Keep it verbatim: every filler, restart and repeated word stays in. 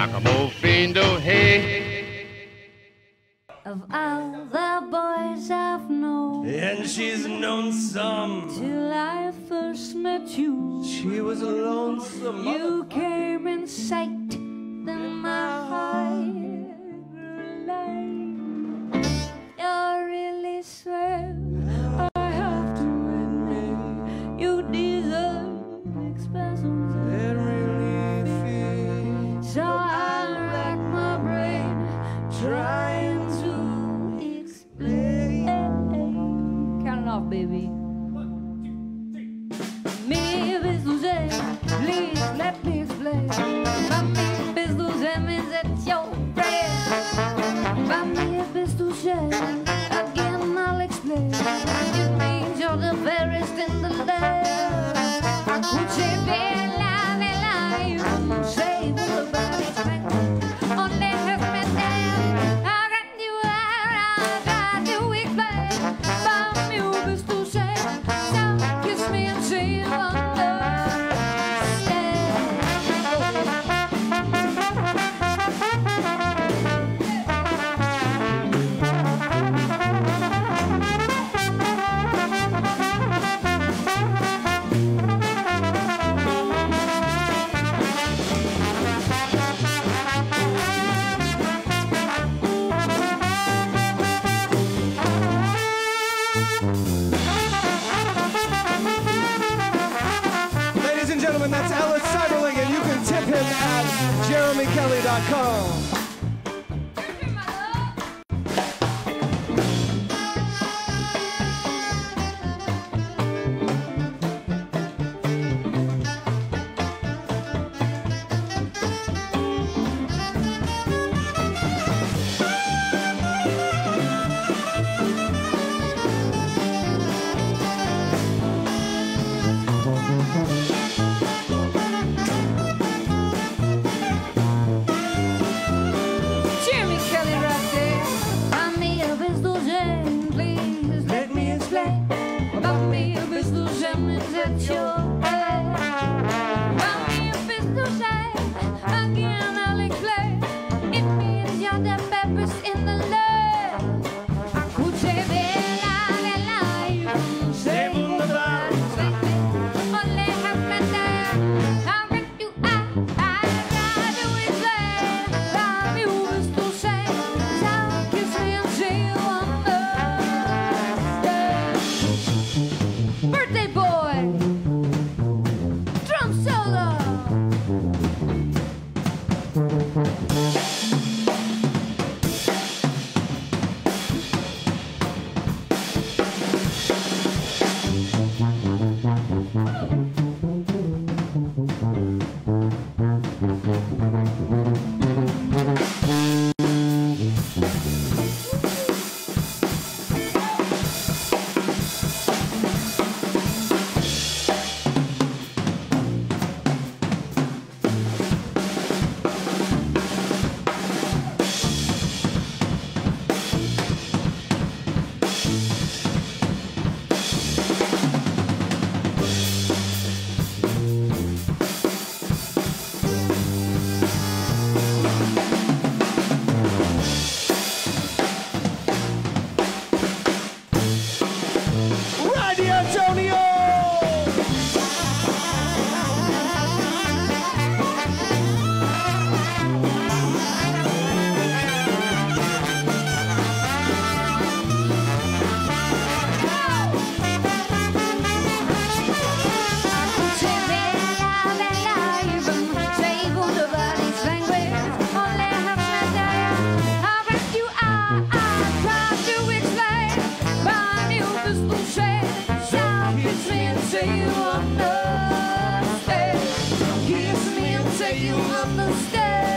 Sacramofino, hey. Of all the boys I've known, and she's known some till I first met you. She was a lonesome mother. You came in sight, then my heart grew light. You're really swell, I have to admit. You deserve expressions that really feel. So I rack my brain trying to explain. Count it off, baby. Mi bisouze, please let me explain. Mami bisouze means it's your friend. Mami bisouze, again I'll explain. It means you're the fairest in the land. Cuce bella, bella, you can say what about it. Only has me down. How can you out? I do explain. Mami bisouze, so kiss me and say you understand. Ladies and gentlemen, that's Ellis Cyberling, and you can tip him at jeremy kelly dot com. Jimmy Kelly right there. Mami bisouze, please let me explain. Mami bisouze means it's your friend. Mami bisouze, again I'll explain. It means you're the fairest in the land. Cuce bella, bella, you can say what about it. Only have me down. How can you act? I try to explain. Mami bisouze, so kiss me and say you understand. Birthday boy, drum solo. Randy Antonio! Cuce bella, bella, you can say what about its language. Only have me down. How can you are? I try to explain. Mami bisouze, so kiss me and say you understand. Kiss me and say you understand.